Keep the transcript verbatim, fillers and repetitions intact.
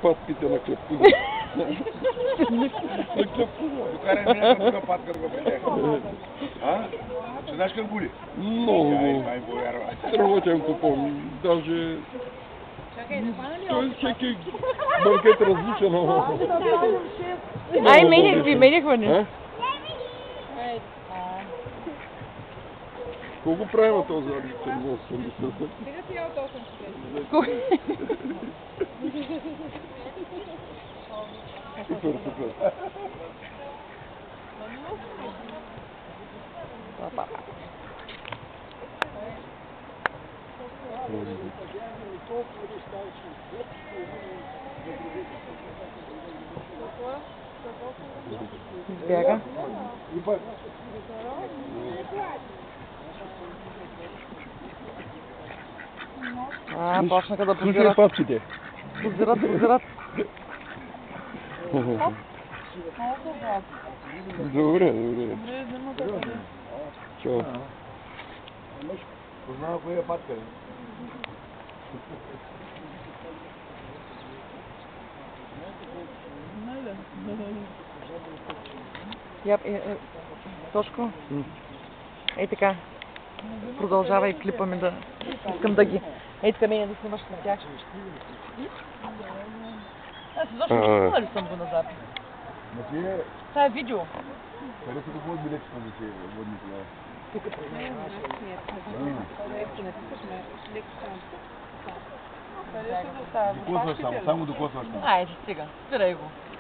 патките на клепкуна. На клепкуна. Докарай меня тук патка да го приляга. А? Ще знаеш как боли? Много. Ай, повярвай. Страхотен купон. Даже... Той всеки банкет различен. Ай, менях ви, менях ви. Колко правим този арбитър? Сега си я от осем Супер, супер. Бяга. А, почнаха да Слушай позират. папчите. Позират, позират. Добре, добре. Чао. Познава коя е патка. Я, е, е, Тошко, ей така, продължавай клипа ми да... Искам да ги... Ей така мене да снимаш с тях. Аз изобщо не чувствала ли съм го назад? Това е видео. Къде са какво билетчета за тези водни тогава? Тук Докосваш само, само докосваш само. Айде, стига, спирай го.